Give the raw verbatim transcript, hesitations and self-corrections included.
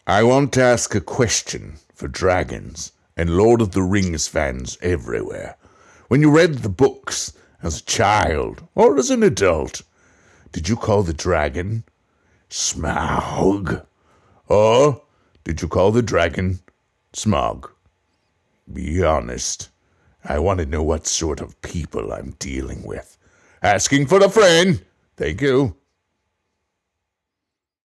I want to ask a question for dragons and Lord of the Rings fans everywhere. When you read the books as a child or as an adult, did you call the dragon Smaug? Or did you call the dragon Smaug? Be honest. I want to know what sort of people I'm dealing with. Asking for a friend. Thank you.